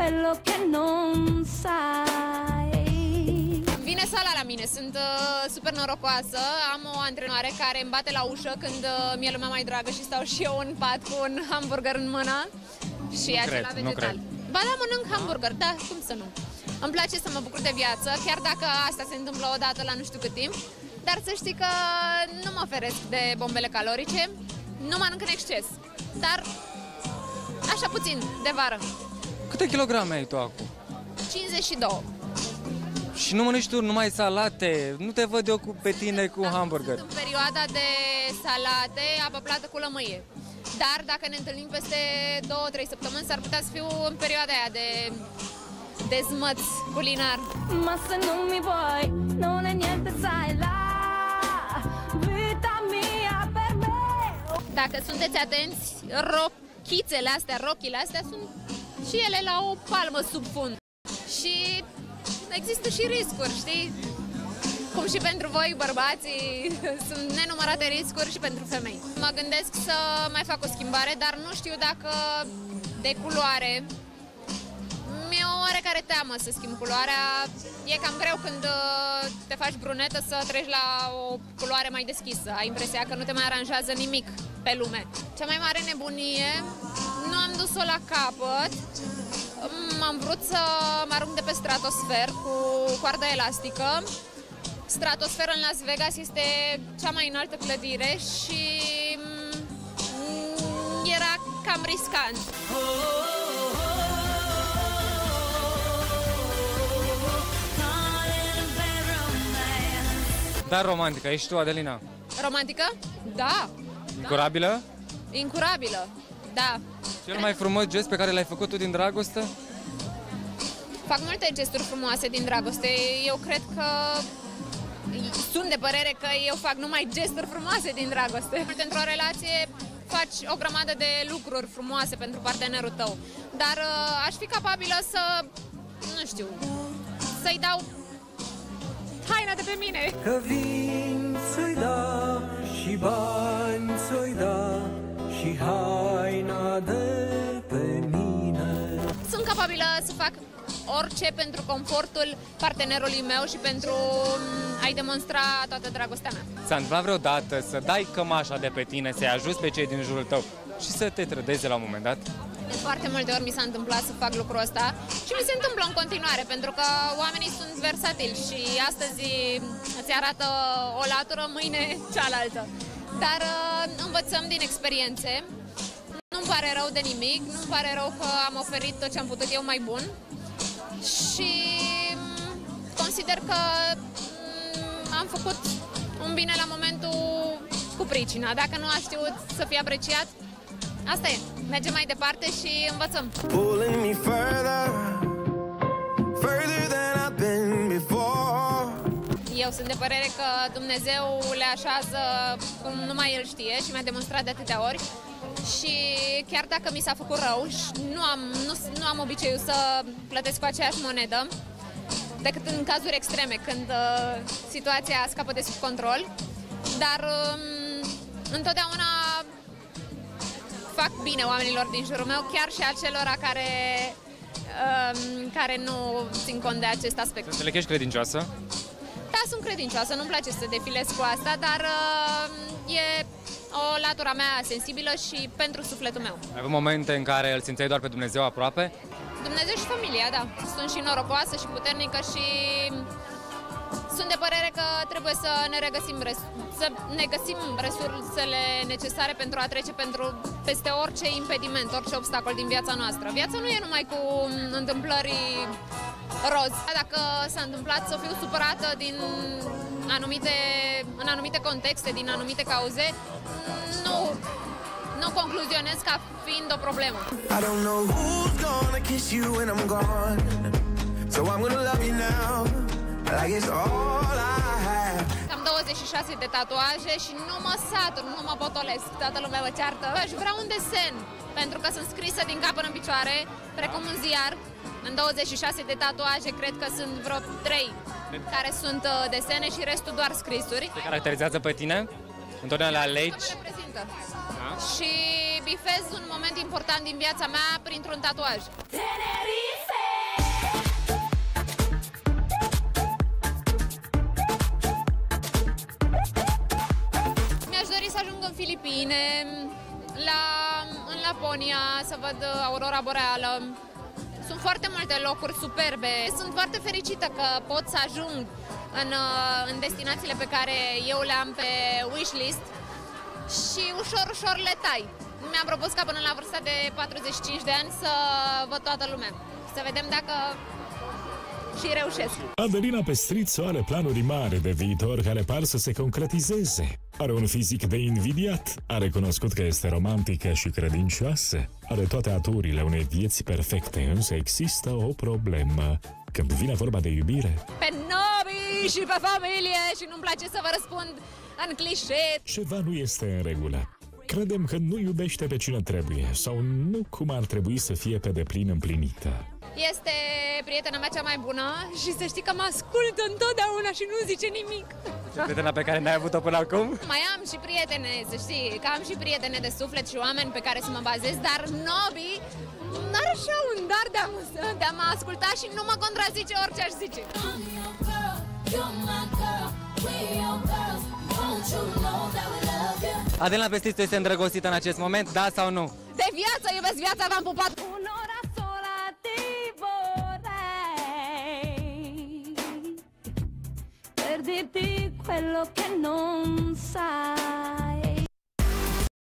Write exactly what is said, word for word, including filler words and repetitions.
quello che non sai. Vine sala la mine, sunt uh, super norocoasă, am o antrenoare care îmi bate la ușă când uh, mi-e lumea mai dragă și stau și eu în pat cu un hamburger în mână și nu acela cred, vegetal. Ba da, mănânc hamburger, da, cum să nu. Îmi place să mă bucur de viață, chiar dacă asta se întâmplă o dată la nu știu cât timp, dar să știi că nu mă feresc de bombele calorice, nu mănânc în exces, dar așa puțin, de vară. Câte kilograme ai tu acum? cincizeci și doi. Și nu mănânci tu numai salate? Nu te văd eu cu, pe tine cu hamburger. Sunt în perioada de salate, apă plată cu lămâie. Dar dacă ne întâlnim peste două trei săptămâni, s-ar putea să fiu în perioada aia de, de zmăț culinar. Ma se non mi vuoi, non è niente, sai la vita mia per me. Dacă sunteți atenți, rochițele astea, rochile astea sunt și ele la o palmă sub fund. Și există și riscuri, știi? Cum și pentru voi, bărbații, sunt nenumărate riscuri și pentru femei. Mă gândesc să mai fac o schimbare, dar nu știu dacă de culoare. Mi-e o oarecare teamă să schimb culoarea. E cam greu când te faci brunetă să treci la o culoare mai deschisă. Ai impresia că nu te mai aranjează nimic pe lume. Cea mai mare nebunie, nu am dus-o la capăt. Am vrut să mă arunc de pe stratosfer cu coardă elastică. Stratosfer în Las Vegas este cea mai înaltă clădire și era cam riscant. Dar romantică, ești tu, Adelina? Romantică? Da. Incurabilă? Incurabilă, da. Cel mai frumos gest pe care l-ai făcut tu din dragoste? Fac multe gesturi frumoase din dragoste. Eu cred că sunt de părere că eu fac numai gesturi frumoase din dragoste. Într-o relație faci o grămadă de lucruri frumoase pentru partenerul tău, dar uh, aș fi capabilă să, nu știu, să-i dau haina de pe mine. Că vin să-i da și bani să-i da și haina de pe mine. Sunt capabilă să fac orice pentru confortul partenerului meu și pentru a-i demonstra toată dragostea mea. S-a întâmplat vreodată să dai cămașa de pe tine, să-i ajuți pe cei din jurul tău și să te trădeze la un moment dat? De foarte multe ori mi s-a întâmplat să fac lucrul ăsta și mi se întâmplă în continuare, pentru că oamenii sunt versatili și astăzi îți arată o latură, mâine cealaltă. Dar învățăm din experiențe. Nu-mi pare rău de nimic, nu-mi pare rău că am oferit tot ce am putut eu mai bun și consider că am făcut un bine la momentul cu pricina. Dacă nu a știut să fie apreciat, asta e. Mergem mai departe și învățăm. Eu sunt de părere că Dumnezeu le așează cum numai El știe și mi-a demonstrat de atâtea ori. Și chiar dacă mi s-a făcut rău, nu am, nu, nu am obiceiul să plătesc cu aceeași monedă, decât în cazuri extreme, când uh, situația scapă de sub control. Dar um, întotdeauna fac bine oamenilor din jurul meu, chiar și acelora care, um, care nu țin cont de acest aspect. Înțeleg că ești credincioasă? Da, sunt credincioasă, nu-mi place să defilez cu asta, dar uh, e o latura mea sensibilă și pentru sufletul meu. Ai avut momente în care îl simțeai doar pe Dumnezeu aproape? Dumnezeu și familia, da. Sunt și norocoasă și puternică și sunt de părere că trebuie să ne regăsim, să ne găsim resursele necesare pentru a trece pentru, peste orice impediment, orice obstacol din viața noastră. Viața nu e numai cu întâmplări roz. Dacă s-a întâmplat să fiu supărată din anumite, în anumite contexte, din anumite cauze, nu, nu concluzionez ca fiind o problemă. I don't know who's gonna kiss you when I'm gone. So I'm gonna love you now. Like it's all I have. Am douăzeci și șase de tatuaje și nu mă satur, nu mă potolesc. Toată lumea mă ceartă. Aș vrea un desen, pentru că sunt scrisă din cap până în picioare, precum un ziar. În douăzeci și șase de tatuaje cred că sunt vreo trei care sunt desene și restul doar scrisuri. Te caracterizează pe tine? Întotdeauna le alegi? Mă reprezintă. Da? Și bifez un moment important din viața mea printr-un tatuaj. Tenerife! Filipine, la, în Laponia, să văd aurora boreală. Sunt foarte multe locuri superbe. Sunt foarte fericită că pot să ajung în, în destinațiile pe care eu le am pe wishlist și ușor, ușor le tai. Mi-am propus ca până la vârsta de patruzeci și cinci de ani să văd toată lumea. Să vedem dacă și reușesc. Adelina Pestrițu are planuri mari de viitor care par să se concretizeze. Are un fizic de invidiat, a recunoscut că este romantică și credincioasă, are toate aturile unei vieți perfecte, însă există o problemă. Când vine vorba de iubire, pe nobii și pe familie, și nu-mi place să vă răspund în clișee. Ceva nu este în regulă. Credem că nu iubește pe cine trebuie sau nu cum ar trebui să fie pe deplin împlinită. Este prietena mea cea mai bună și să știi că mă ascultă întotdeauna și nu zice nimic. Prietena pe care n-ai avut-o până acum? Mai am și prietene, să știi, că am și prietene de suflet și oameni pe care să mă bazez, dar Nobi n-are așa un dar de a, mă, de a mă asculta și nu mă contrazice orice aș zice. Adelina Pestrițu este îndrăgostită în acest moment, da sau nu? De viață, iubesc viața, v-am pupat! Un'ora sola ti vorrei per dirti quello che non sai.